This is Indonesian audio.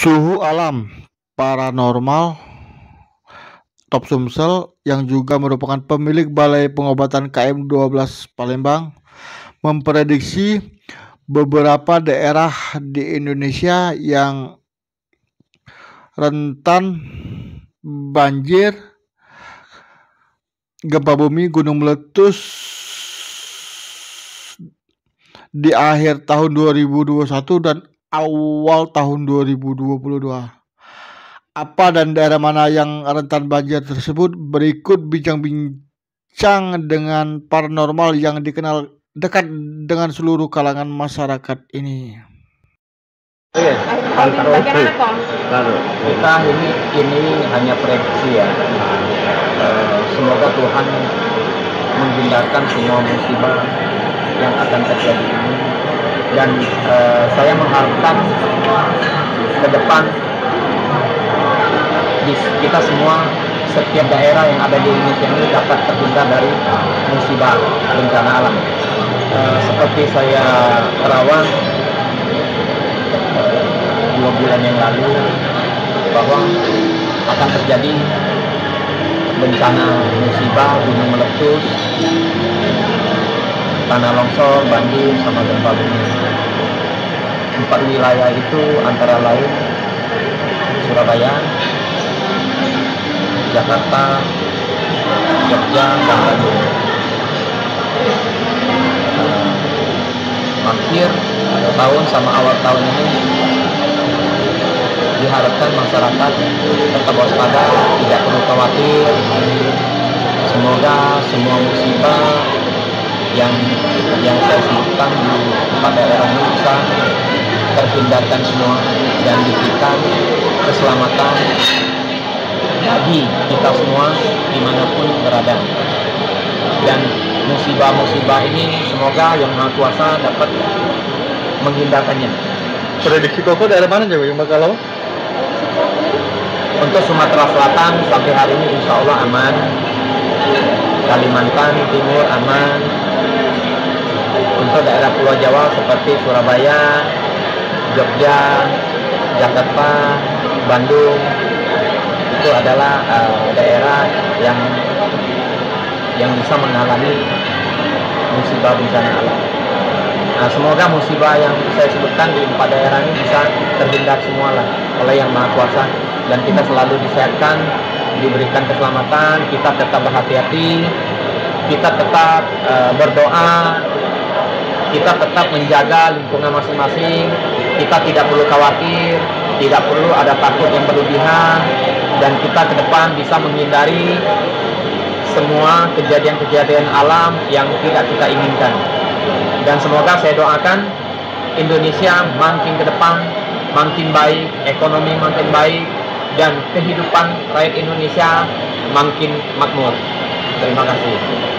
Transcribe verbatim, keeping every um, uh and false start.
Suhu alam paranormal Top Sumsel yang juga merupakan pemilik Balai Pengobatan K M dua belas Palembang memprediksi beberapa daerah di Indonesia yang rentan banjir, gempa bumi, gunung meletus di akhir tahun dua ribu dua puluh satu dan awal tahun dua ribu dua puluh dua. Apa dan daerah mana yang rentan banjir tersebut? Berikut bincang-bincang dengan paranormal yang dikenal dekat dengan seluruh kalangan masyarakat ini. Iya, kita ini ini hanya prediksi ya. Uh, semoga Tuhan menghindarkan semua musibah yang akan terjadi ini, dan uh, saya mengharapkan ke depan kita semua, setiap daerah yang ada di Indonesia ini dapat terhindar dari musibah bencana alam. Uh, seperti saya rawan dua bulan yang lalu bahwa akan terjadi bencana musibah, gunung meletus, tanah longsor, banjir, sama gempa bumi. Empat wilayah itu antara lain Surabaya, Jakarta, Jogja, dan Bandung. Akhir tahun sama awal tahun ini diharapkan masyarakat tetap waspada, tidak perlu khawatir. Semoga semua musibah yang yang saya sebutkan di empat daerah ini bisa terhindarkan semua dan diberikan keselamatan bagi kita semua dimanapun berada. Dan musibah-musibah ini semoga Yang Maha Kuasa dapat menghindarkannya. Prediksi Koko daerah mana Jawa yang bakal lawan? Untuk Sumatera Selatan sampai hari ini insya Allah aman. Kalimantan Timur aman. Untuk daerah Pulau Jawa seperti Surabaya, Jogja, Jakarta, Bandung, itu adalah uh, daerah yang yang bisa mengalami musibah bencana alam. Nah, semoga musibah yang saya sebutkan di empat daerah ini bisa terhindar semua lah oleh Yang Maha Kuasa, dan kita selalu disehatkan, diberikan keselamatan, kita tetap berhati-hati, kita tetap uh, berdoa, kita tetap menjaga lingkungan masing-masing, kita tidak perlu khawatir, tidak perlu ada takut yang berlebihan, dan kita ke depan bisa menghindari semua kejadian-kejadian alam yang tidak kita inginkan. Dan semoga saya doakan Indonesia makin ke depan makin baik, ekonomi makin baik, dan kehidupan rakyat Indonesia makin makmur. Terima kasih.